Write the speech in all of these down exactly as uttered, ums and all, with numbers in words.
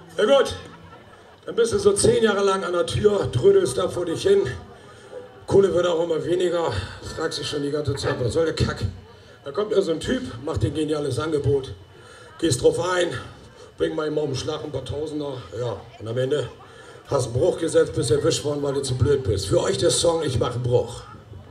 Na gut, dann bist du so zehn Jahre lang an der Tür, trödelst da vor dich hin. Kohle wird auch immer weniger. Fragst dich schon die ganze Zeit, was soll der Kack? Da kommt ja so ein Typ, macht dir ein geniales Angebot. Gehst drauf ein, bring mal immer um den Schlag ein paar Tausender. Ja, und am Ende hast einen Bruch gesetzt, bist erwischt worden, weil du zu blöd bist. Für euch der Song Ich mache einen Bruch.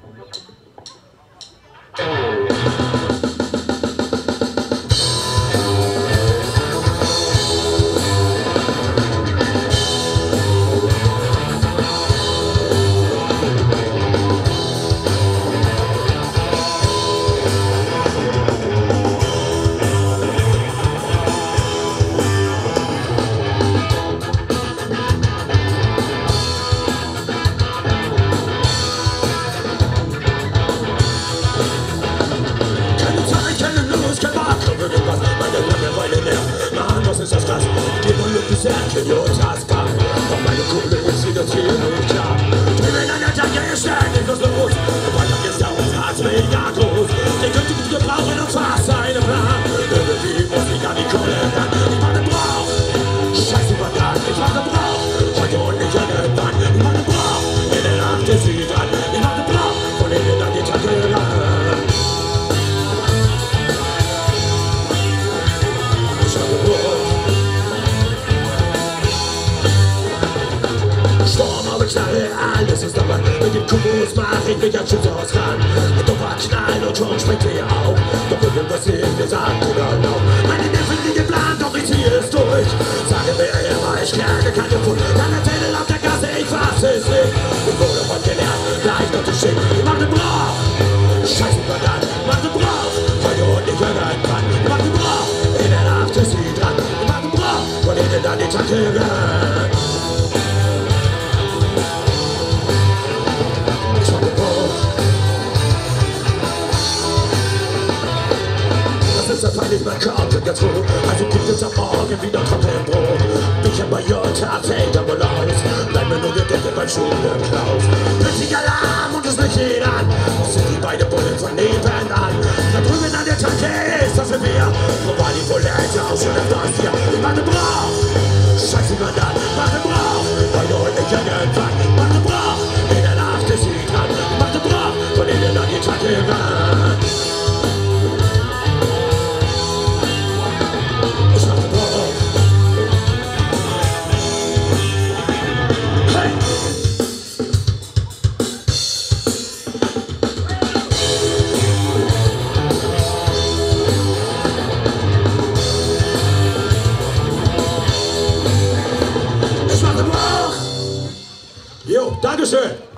Can you just come? Doch meine Kohle ist wieder ziemlich klar. Drüben in einer Tanke ist ständig was los. Der Beitrag ist ja uns mega groß. Den könnte ich gebrauchen und fast einen Plan. Irgendwie muss ich an die Kohle ran. Ich mach den Brauch. Scheiß übertragen. Ich mach den Brauch. Heute und nicht irgendwann. Ich mach den Brauch. In der Nacht ist sie dran. Ich mach den Brauch. Von innen an die Tanke ran. Ich mach den Brauch. Knarre, alles ist dabei. Mit dem Kubus mach ich mich als Schütze ran. Ein doofer Knall und schon springt sie auf. Doch irgendwas in mir sagt oder laut. Meine Nerven liegen blank, doch ich ziehe es durch. Sage mir immer, ich kläre keine Pfund. Dann erzähle auf der Gasse, ich fass es nicht. Ich wurde von gelernt, gleich noch zu schick. Ich mach den Brauch. Scheiß überdacht, ich mach den Brauch. Heute und nicht irgendwann. Ich mach den Brauch. In der Nacht ist sie dran. Ich mach den Brauch. Von innen an die Tanke ran. Ich mein Körper ganz hoch, also gibt es am Morgen wieder Trockenbrot. Ich hab bei Jota, fällt aber aus, bleib mir nur gedeckt beim Schulenklaus. Plötzlich Alarm und es nicht jeder an, das sind die beiden Bullen von nebenan. Da drüben an der Tanke ist das Revier, vorbei die Bulette aus schon öfter als hier. Ich mach den Brauch, scheiß über dann, mach den Brauch, heute und nicht irgendwann. Mach den Brauch, in der Nacht ist sie dran. Mach den Brauch, von innen an die Tanke ran. Jo, Dankeschön.